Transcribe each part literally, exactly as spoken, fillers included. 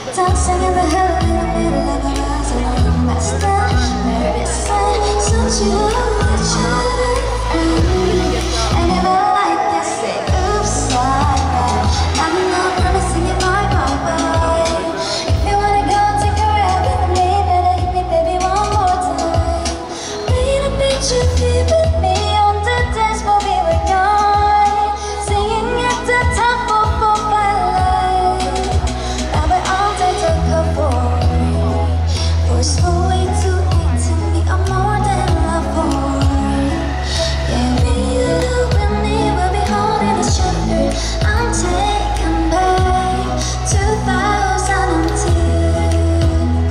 Dancing in the hood in the middle of a rise and I'm messed up. Where is it? Since you each other, and if I like this, say oops like that. I'm not promising you bye bye bye. If you wanna go take a ride with me, better hit me baby one more time. Paint a picture, be with me on the dance floor, we were young, singing at the top of our life. Now we're all dead to cover. Forcefully to into me, I'm more than love for. Yeah, me, you, and me, we'll be holding each other. I'm taken back two thousand two.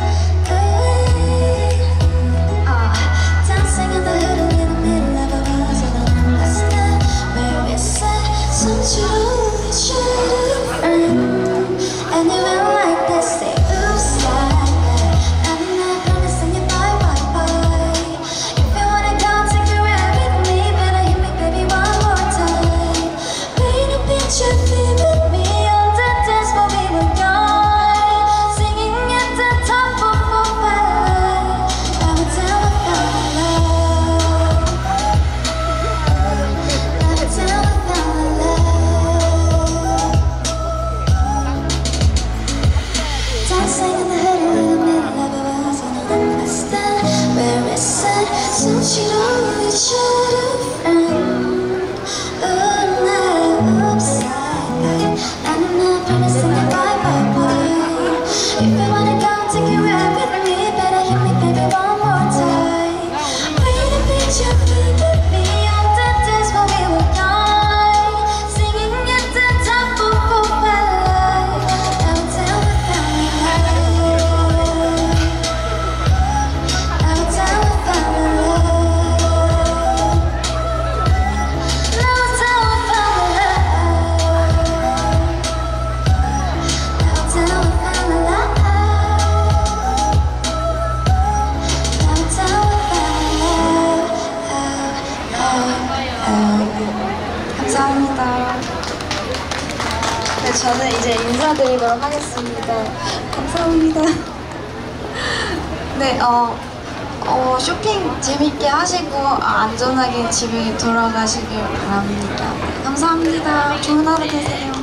Hey, ah, dancing in the hood in the middle of a buzz and I'm messed up. Where is it? Since you each other, and you went like this, say oops like that. I'm not promising you bye bye bye. If you wanna go take a ride with me, better hit me baby one more time. Paint a picture, be with me on the dance floor, we were young, singing at the top of our life. I would tell her about my love. I would tell her about my love. Dancing in the hood in the middle of a buzz and I'm messed up. Where is it? Since you know each other, friend. Ooh, now, oops, like that. I'm not promising you bye bye bye. If you wanna go take a ride with me, better hit me baby one more time. Paint a picture, be with me on the dance floor, we were young, singing at the top of our life. I would tell her about my love. I would tell her about my love. I would tell her about my love. I would tell her about my love. I would tell her about my love. 감사합니다. 네, 저는 이제 인사드리도록 하겠습니다. 감사합니다. 네, 어, 어, 쇼핑 재밌게 하시고 안전하게 집에 돌아가시길 바랍니다. 네, 감사합니다. 좋은 하루 되세요.